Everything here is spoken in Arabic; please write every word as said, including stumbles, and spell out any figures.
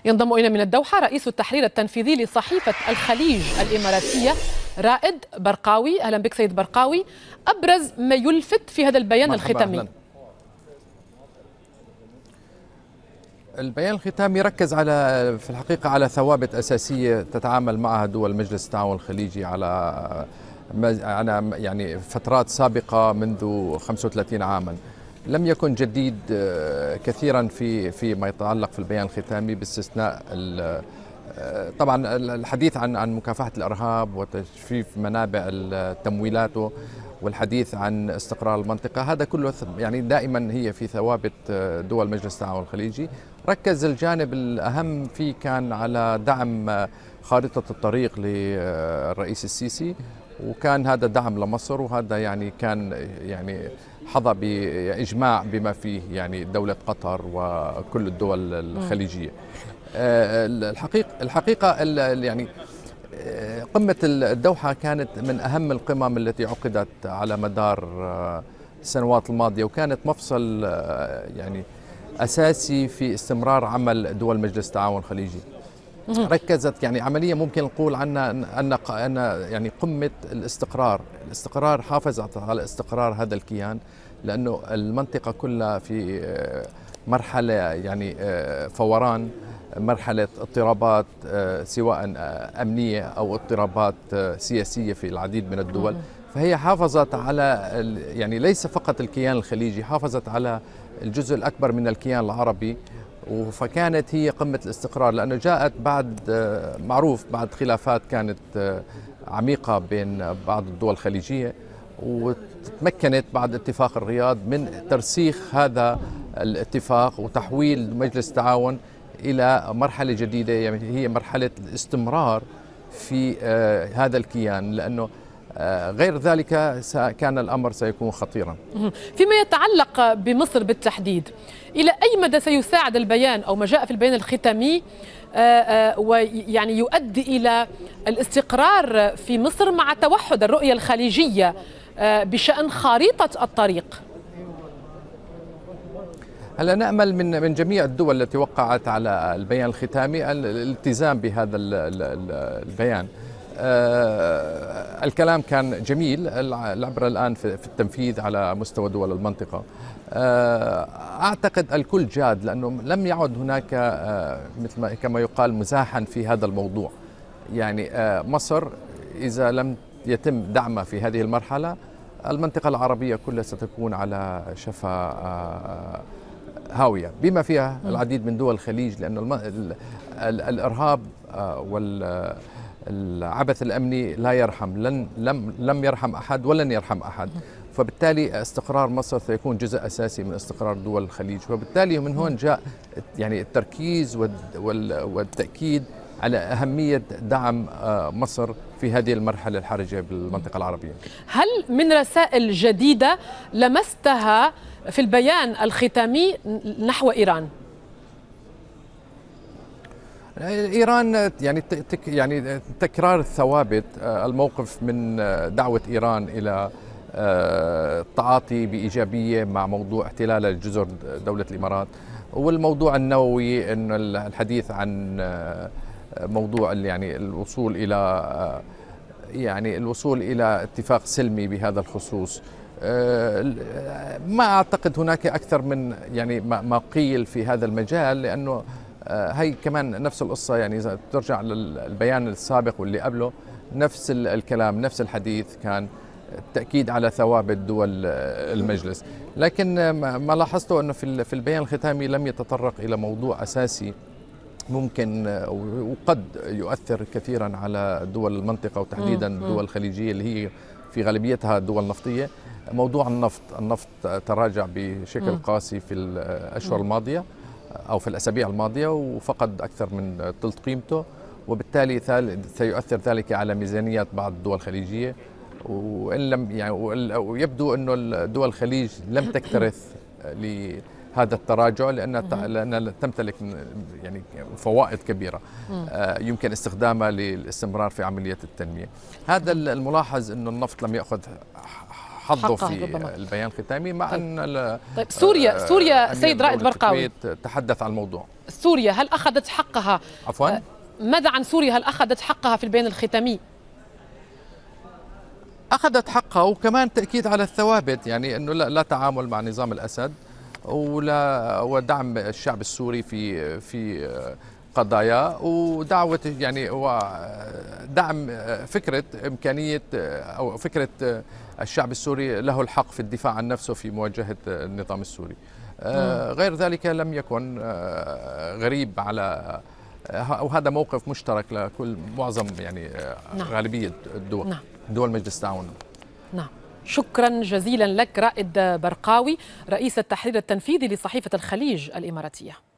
ينضم إلينا من الدوحة رئيس التحرير التنفيذي لصحيفة الخليج الإماراتية رائد برقاوي. أهلا بك سيد برقاوي. أبرز ما يلفت في هذا البيان الختامي؟ أهلاً. البيان الختامي ركز على في الحقيقة على ثوابت أساسية تتعامل معها دول مجلس التعاون الخليجي على على يعني فترات سابقة منذ خمسة وثلاثين عاما. لم يكن جديد كثيرا في فيما يتعلق في البيان الختامي باستثناء طبعا الحديث عن عن مكافحة الإرهاب وتجفيف منابع تمويلاته والحديث عن استقرار المنطقة. هذا كله يعني دائما هي في ثوابت دول مجلس التعاون الخليجي. ركز الجانب الأهم فيه كان على دعم خارطة الطريق للرئيس السيسي، وكان هذا دعم لمصر، وهذا يعني كان يعني حظى بإجماع بما فيه يعني دولة قطر وكل الدول الخليجية. الحقيقة الحقيقة يعني قمة الدوحة كانت من أهم القمم التي عقدت على مدار السنوات الماضية، وكانت مفصل يعني أساسي في استمرار عمل دول مجلس التعاون الخليجي. ركزت يعني عملية ممكن نقول عنها أن أن يعني قمة الاستقرار، الاستقرار حافظت على استقرار هذا الكيان، لأنه المنطقة كلها في مرحلة يعني فوران، مرحلة اضطرابات سواء أمنية أو اضطرابات سياسية في العديد من الدول. فهي حافظت على يعني ليس فقط الكيان الخليجي، حافظت على الجزء الأكبر من الكيان العربي. فكانت هي قمة الاستقرار، لأنه جاءت بعد معروف بعد خلافات كانت عميقة بين بعض الدول الخليجية، وتمكنت بعد اتفاق الرياض من ترسيخ هذا الاتفاق وتحويل مجلس التعاون إلى مرحلة جديدة، يعني هي مرحلة الاستمرار في هذا الكيان، لأنه غير ذلك كان الأمر سيكون خطيرا. فيما يتعلق بمصر بالتحديد، إلى أي مدى سيساعد البيان أو ما جاء في البيان الختامي ويعني يؤدي إلى الاستقرار في مصر مع توحد الرؤية الخليجية بشأن خارطة الطريق؟ هلا نأمل من من جميع الدول التي وقعت على البيان الختامي الالتزام بهذا البيان. آه الكلام كان جميل، العبرة الآن في التنفيذ على مستوى دول المنطقة. آه أعتقد الكل جاد، لأنه لم يعد هناك آه مثل ما كما يقال مزاحا في هذا الموضوع. يعني آه مصر إذا لم يتم دعمها في هذه المرحلة، المنطقة العربية كلها ستكون على شفا آه هاوية، بما فيها العديد من دول الخليج، لأن الإرهاب وال العبث الأمني لا يرحم، لن لم لم يرحم أحد ولن يرحم أحد. فبالتالي استقرار مصر سيكون جزء أساسي من استقرار دول الخليج، وبالتالي من هون جاء يعني التركيز والتأكيد على أهمية دعم مصر في هذه المرحلة الحرجة بالمنطقة العربية. هل من رسائل جديدة لمستها في البيان الختامي نحو إيران؟ إيران يعني تك يعني تكرار الثوابت، الموقف من دعوة إيران إلى التعاطي بإيجابية مع موضوع احتلال الجزر دولة الإمارات، والموضوع النووي، إنه الحديث عن موضوع يعني الوصول إلى يعني الوصول إلى اتفاق سلمي بهذا الخصوص. ما أعتقد هناك أكثر من يعني ما قيل في هذا المجال، لأنه هي كمان نفس القصة. يعني إذا ترجع للبيان السابق واللي قبله نفس الكلام، نفس الحديث، كان التأكيد على ثوابت دول المجلس. لكن ما لاحظته أنه في البيان الختامي لم يتطرق إلى موضوع أساسي ممكن وقد يؤثر كثيرا على دول المنطقة، وتحديدا الدول الخليجية اللي هي في غالبيتها دول نفطية. موضوع النفط النفط تراجع بشكل قاسي في الأشهر الماضية أو في الأسابيع الماضية، وفقد أكثر من ثلث قيمته، وبالتالي سيؤثر ذلك على ميزانيات بعض الدول الخليجية. وإن لم يعني ويبدو أنه الدول الخليج لم تكترث لهذا التراجع، لأنها لأنها تمتلك يعني فوائد كبيرة يمكن استخدامها للاستمرار في عملية التنمية. هذا الملاحظ أنه النفط لم يأخذ حظه في ربما. البيان الختامي، مع طيب. أن طيب سوريا سوريا سيد رائد برقاوي تحدث عن الموضوع. سوريا هل أخذت حقها؟ عفوا؟ ماذا عن سوريا؟ هل أخذت حقها في البيان الختامي؟ أخذت حقها، وكمان تأكيد على الثوابت، يعني أنه لا, لا تعامل مع نظام الأسد ولا ودعم الشعب السوري في في قضايا، ودعوة يعني ودعم فكرة إمكانية أو فكرة الشعب السوري له الحق في الدفاع عن نفسه في مواجهة النظام السوري. غير ذلك لم يكن غريب على، وهذا موقف مشترك لكل معظم يعني نعم. غالبية الدول نعم. دول مجلس التعاون. نعم، شكرا جزيلا لك رائد برقاوي رئيس التحرير التنفيذي لصحيفة الخليج الإماراتية.